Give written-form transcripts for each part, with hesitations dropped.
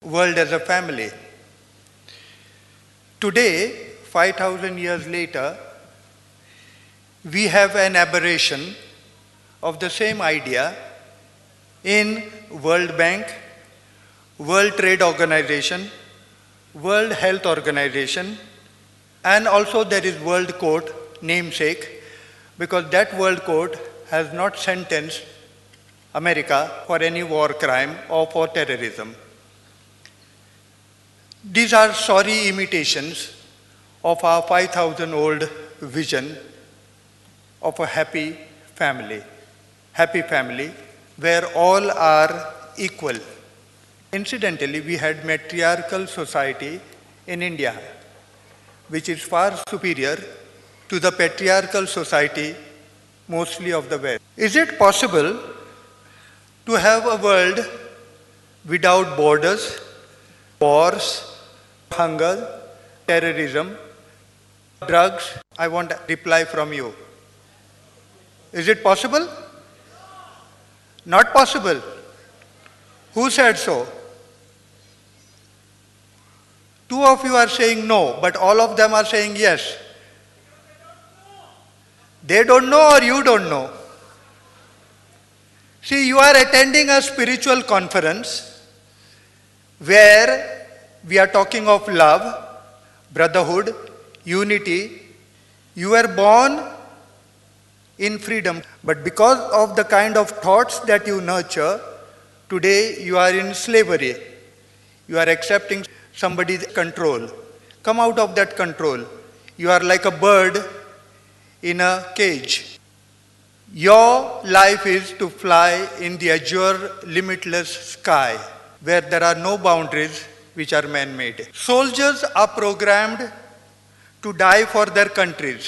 world as a family. Today, 5,000 years later, we have an aberration of the same idea in World Bank, World Trade Organization, World Health Organization, and also there is World Court, namesake, because that World Court has not sentenced America for any war crime or for terrorism. These are sorry imitations of our 5,000-old vision of a happy family where all are equal. Incidentally, we had matriarchal society in India, which is far superior to the patriarchal society mostly of the West. Is it possible to have a world without borders, wars, hunger, terrorism, drugs? I want a reply from you. Is it possible? Not possible. Who said so? Two of you are saying no, but all of them are saying yes. They don't know or you don't know. See, you are attending a spiritual conference where we are talking of love, brotherhood, unity. You were born in freedom, but because of the kind of thoughts that you nurture, today you are in slavery. You are accepting somebody's control. Come out of that control. You are like a bird in a cage. Your life is to fly in the azure, limitless sky, where there are no boundaries which are man-made. Soldiers are programmed to die for their countries.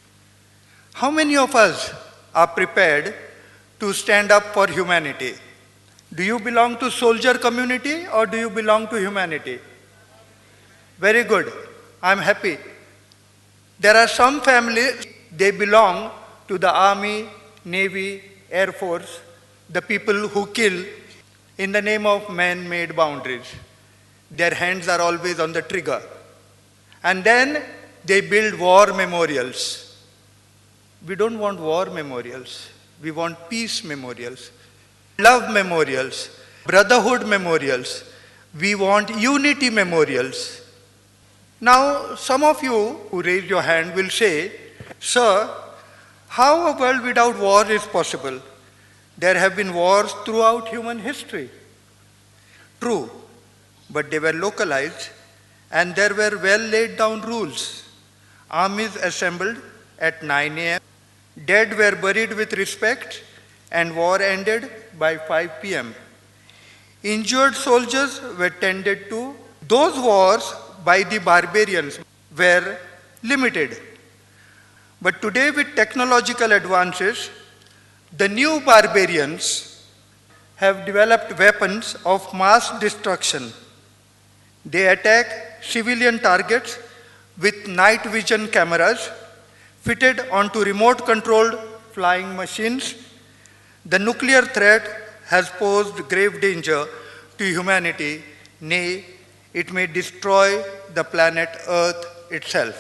How many of us are prepared to stand up for humanity? Do you belong to soldier community or do you belong to humanity? Very good. I'm happy. There are some families, they belong to the army, navy, air force, the people who kill in the name of man-made boundaries. Their hands are always on the trigger. And then they build war memorials. We don't want war memorials. We want peace memorials, love memorials, brotherhood memorials. We want unity memorials. Now, some of you who raise your hand will say, "Sir, how a world without war is possible? There have been wars throughout human history." True, but they were localized and there were well laid down rules. Armies assembled at 9 a.m. Dead were buried with respect and war ended by 5 p.m. Injured soldiers were tended to. Those wars by the barbarians were limited. But today with technological advances, the new barbarians have developed weapons of mass destruction. They attack civilian targets with night vision cameras fitted onto remote-controlled flying machines. The nuclear threat has posed grave danger to humanity. Nay, it may destroy the planet Earth itself.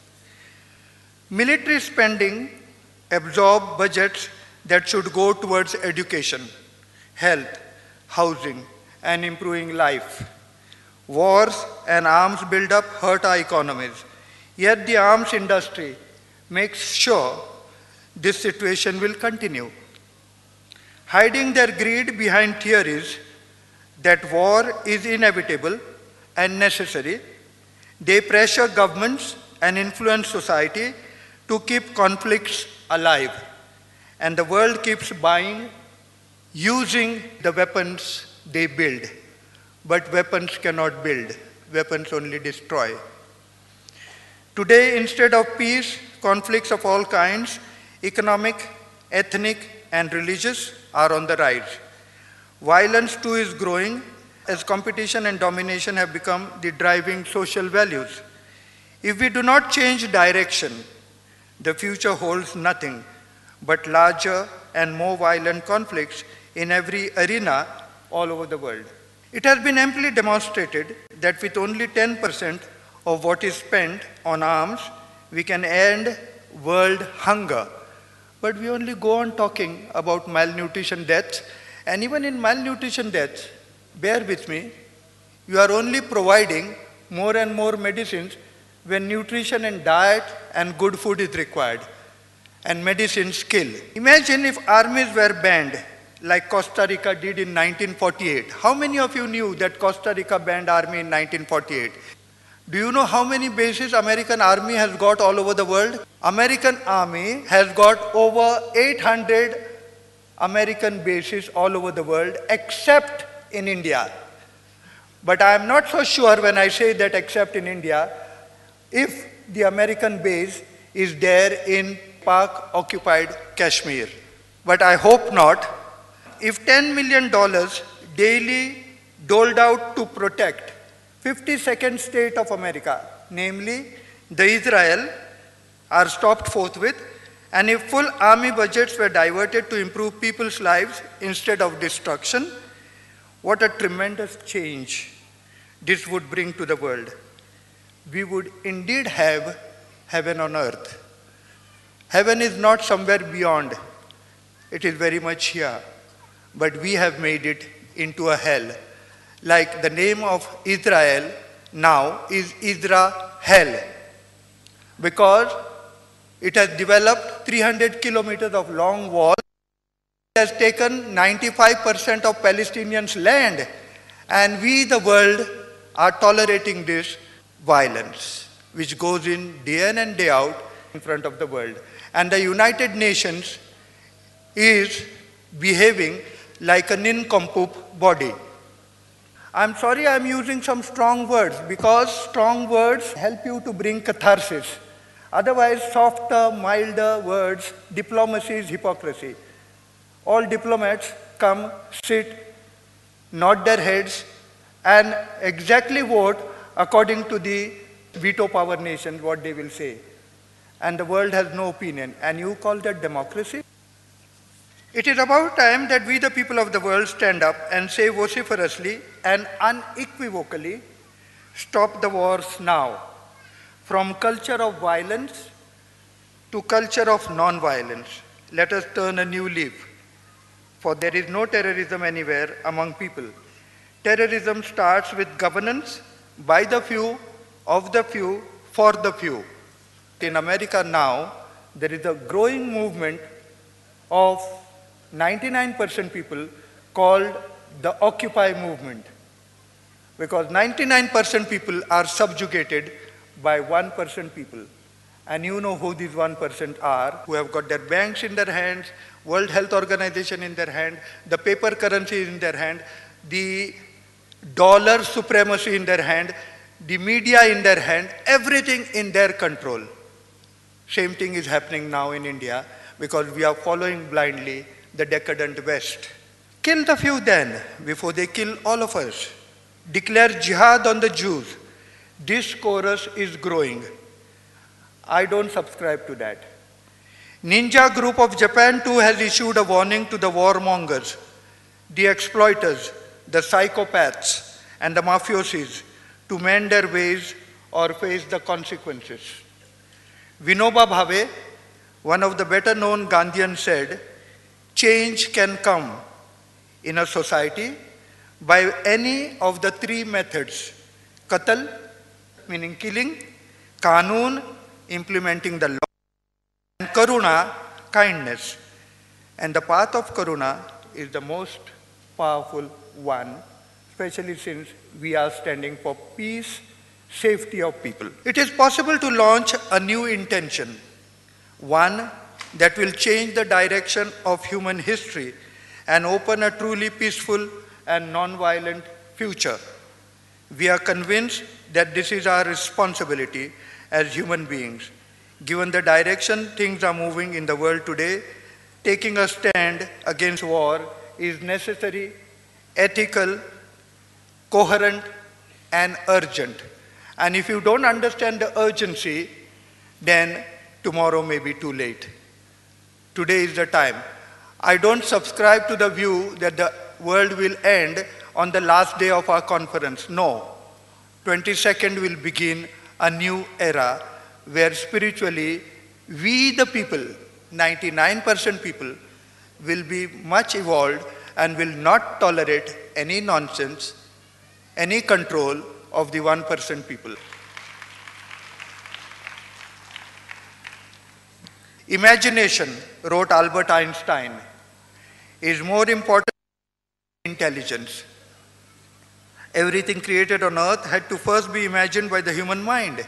Military spending absorbs budgets that should go towards education, health, housing, and improving life. Wars and arms buildup hurt our economies. Yet the arms industry makes sure this situation will continue. Hiding their greed behind theories that war is inevitable and necessary, they pressure governments and influence society to keep conflicts alive. And the world keeps buying, using the weapons they build. But weapons cannot build. Weapons only destroy. Today, instead of peace, conflicts of all kinds, economic, ethnic, and religious, are on the rise. Violence too is growing as competition and domination have become the driving social values. If we do not change direction, the future holds nothing but larger and more violent conflicts in every arena all over the world. It has been amply demonstrated that with only 10% of what is spent on arms, we can end world hunger. But we only go on talking about malnutrition deaths, and even in malnutrition deaths, bear with me, you are only providing more and more medicines when nutrition and diet and good food is required, and medicines kill. Imagine if armies were banned like Costa Rica did in 1948. How many of you knew that Costa Rica banned army in 1948? Do you know how many bases American army has got all over the world? American army has got over 800 American bases all over the world except in India. But I am not so sure when I say that except in India, if the American base is there in Pak-occupied Kashmir. But I hope not. If $10 million daily doled out to protect 52nd state of America, namely the Israel, are stopped forthwith, and if full army budgets were diverted to improve people's lives instead of destruction, what a tremendous change this would bring to the world. We would indeed have heaven on earth. Heaven is not somewhere beyond. It is very much here. But we have made it into a hell. Like the name of Israel now is Israel, because it has developed 300 kilometers of long wall. It has taken 95% of Palestinians' land, and we, the world, are tolerating this violence, which goes in day in and day out in front of the world. And the United Nations is behaving like a nincompoop body. I'm sorry I'm using some strong words, because strong words help you to bring catharsis. Otherwise, softer, milder words, diplomacy is hypocrisy. All diplomats come, sit, nod their heads, and exactly vote according to the veto power nation, what they will say. And the world has no opinion. And you call that democracy? It is about time that we, the people of the world, stand up and say vociferously and unequivocally, stop the wars now. From culture of violence to culture of non-violence, let us turn a new leaf. For there is no terrorism anywhere among people. Terrorism starts with governance by the few, of the few, for the few. In America now, there is a growing movement of 99% people called the Occupy movement, because 99% people are subjugated by 1% people. And you know who these 1% are, who have got their banks in their hands, World Health Organization in their hand, the paper currency in their hand, the dollar supremacy in their hand, the media in their hand, everything in their control. Same thing is happening now in India, because we are following blindly the decadent West. Kill the few then, before they kill all of us. Declare jihad on the Jews. This chorus is growing. I don't subscribe to that. Ninja Group of Japan too has issued a warning to the warmongers, the exploiters, the psychopaths, and the mafiosis to mend their ways or face the consequences. Vinoba Bhave, one of the better known Gandhians, said, change can come in a society by any of the three methods: qatl, meaning killing; Kanun, implementing the law; and Karuna, kindness. And the path of Karuna is the most powerful one, especially since we are standing for peace, safety of people. It is possible to launch a new intention, one that will change the direction of human history and open a truly peaceful and non-violent future. We are convinced that this is our responsibility as human beings. Given the direction things are moving in the world today, taking a stand against war is necessary, ethical, coherent, and urgent. And if you don't understand the urgency, then tomorrow may be too late. Today is the time. I don't subscribe to the view that the world will end on the last day of our conference. No, 22nd will begin a new era where spiritually we the people, 99% people, will be much evolved and will not tolerate any nonsense, any control of the 1% people. Imagination, wrote Albert Einstein, is more important than intelligence. Everything created on earth had to first be imagined by the human mind.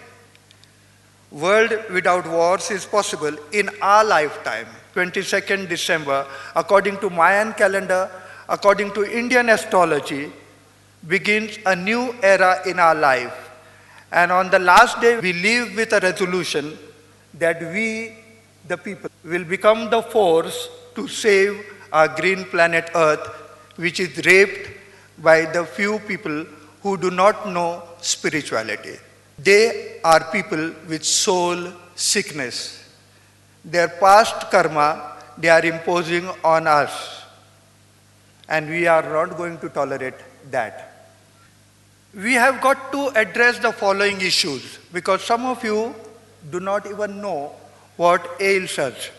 World without wars is possible in our lifetime. 22nd December, according to Mayan calendar, according to Indian astrology, begins a new era in our life. And on the last day, we live with a resolution that we, the people, will become the force to save our green planet Earth, which is raped by the few people who do not know spirituality. They are people with soul sickness. Their past karma, they are imposing on us. And we are not going to tolerate that. We have got to address the following issues because some of you do not even know what ails us.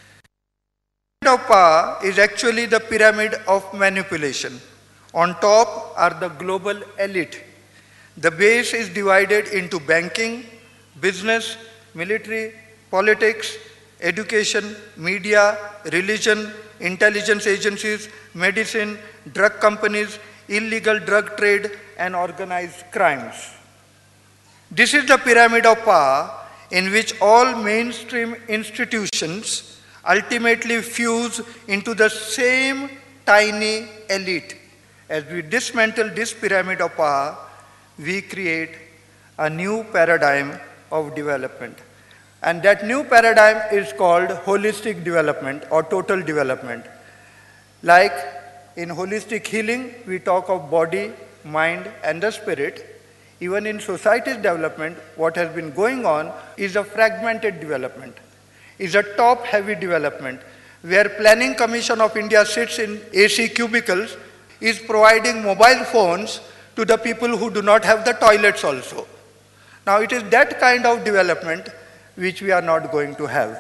The pyramid of power is actually the pyramid of manipulation. On top are the global elite. The base is divided into banking, business, military, politics, education, media, religion, intelligence agencies, medicine, drug companies, illegal drug trade, and organized crimes. This is the pyramid of power in which all mainstream institutions ultimately fuse into the same tiny elite. As we dismantle this pyramid of power, we create a new paradigm of development. And that new paradigm is called holistic development or total development. Like in holistic healing, we talk of body, mind, and the spirit. Even in society's development, what has been going on is a fragmented development, is a top-heavy development, where Planning Commission of India sits in AC cubicles, is providing mobile phones to the people who do not have the toilets also. Now it is that kind of development which we are not going to have.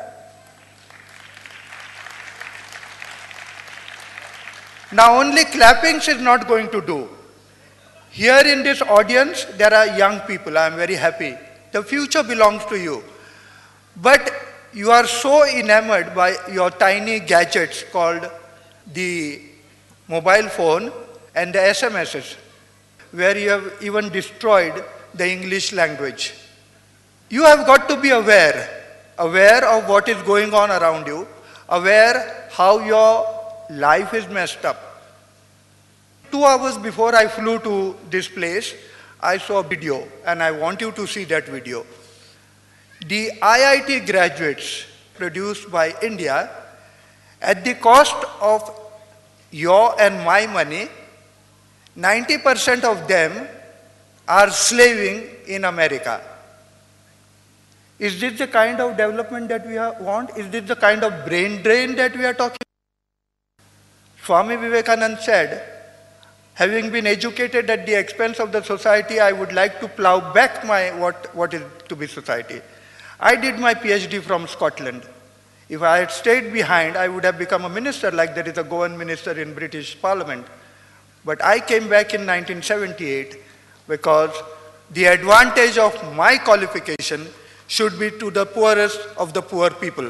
Now only clappings is not going to do. Here in this audience, there are young people. I am very happy. The future belongs to you. But you are so enamored by your tiny gadgets called the mobile phone and the SMSs, where you have even destroyed the English language. You have got to be aware of what is going on around you, aware how your life is messed up. 2 hours before I flew to this place, I saw a video, and I want you to see that video. The IIT graduates produced by India, at the cost of your and my money, 90% of them are slaving in America. Is this the kind of development that we want? Is this the kind of brain drain that we are talking about? Swami Vivekananda said, having been educated at the expense of the society, I would like to plow back my what is to be society. I did my PhD from Scotland. If I had stayed behind, I would have become a minister, like there is a Goan minister in British Parliament. But I came back in 1978 because the advantage of my qualification should be to the poorest of the poor people.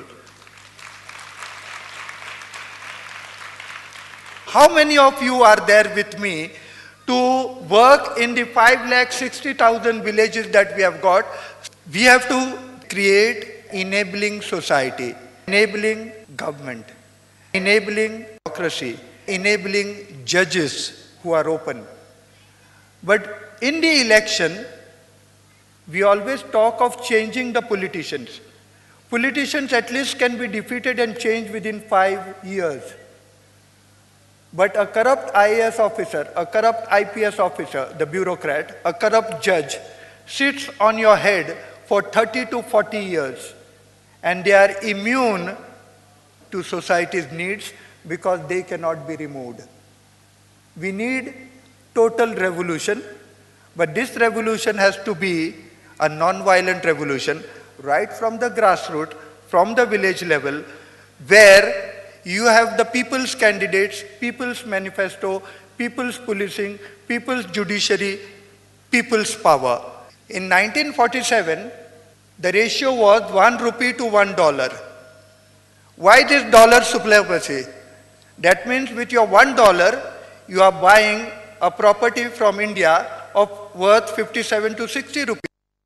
How many of you are there with me to work in the 5,60,000 villages that we have got? We have to create enabling society, enabling government, enabling democracy, enabling judges who are open. But in the election, we always talk of changing the politicians. Politicians at least can be defeated and changed within 5 years. But a corrupt IAS officer, a corrupt IPS officer, the bureaucrat, a corrupt judge sits on your head for 30 to 40 years, and they are immune to society's needs because they cannot be removed. We need total revolution, but this revolution has to be a non-violent revolution right from the grassroots, from the village level, where you have the people's candidates, people's manifesto, people's policing, people's judiciary, people's power. In 1947, the ratio was 1 rupee to $1. Why this dollar supremacy? That means with your $1, you are buying a property from India of worth 57 to 60 rupees.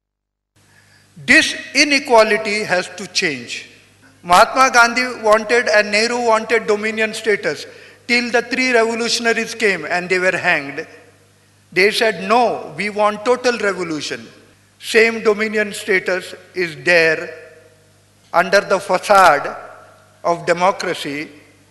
This inequality has to change. Mahatma Gandhi wanted and Nehru wanted dominion status till the three revolutionaries came and they were hanged. They said, no, we want total revolution. Same dominion status is there under the facade of democracy,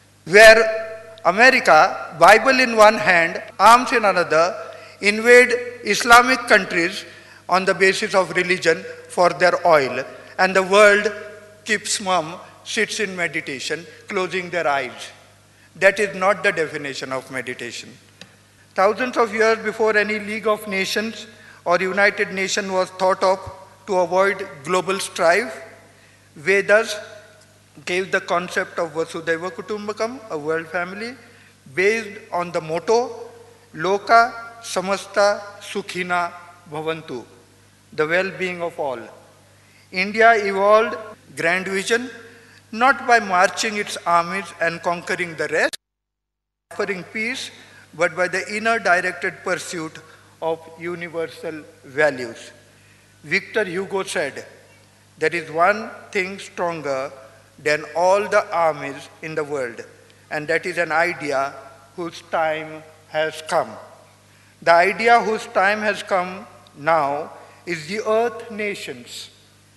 where America, Bible in one hand, arms in another, invade Islamic countries on the basis of religion for their oil. And the world keeps mum, sits in meditation, closing their eyes. That is not the definition of meditation. Thousands of years before any League of Nations or United Nations was thought of to avoid global strife, Vedas gave the concept of Vasudhaiva Kutumbakam, a world family, based on the motto, Loka Samasta Sukhina Bhavantu, the well-being of all. India evolved grand vision not by marching its armies and conquering the rest, offering peace, but by the inner directed pursuit of universal values. Victor Hugo said, there is one thing stronger than all the armies in the world, and that is an idea whose time has come. The idea whose time has come now is the Earth nations,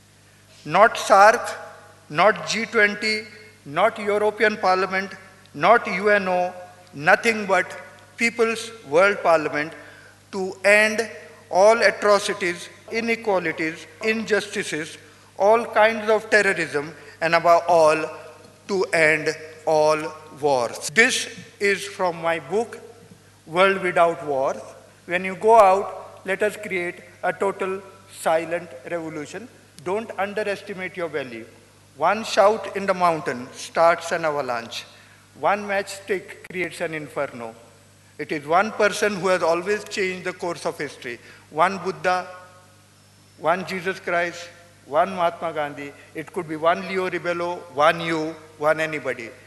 not SARC, not G20, not European Parliament, not UNO, nothing but People's World Parliament, to end all atrocities, inequalities, injustices, all kinds of terrorism, and above all, to end all wars. This is from my book, World Without Wars. When you go out, let us create a total silent revolution. Don't underestimate your value. One shout in the mountain starts an avalanche. One matchstick creates an inferno. It is one person who has always changed the course of history. One Buddha, one Jesus Christ, one Mahatma Gandhi. It could be one Leo Rebello, one you, one anybody.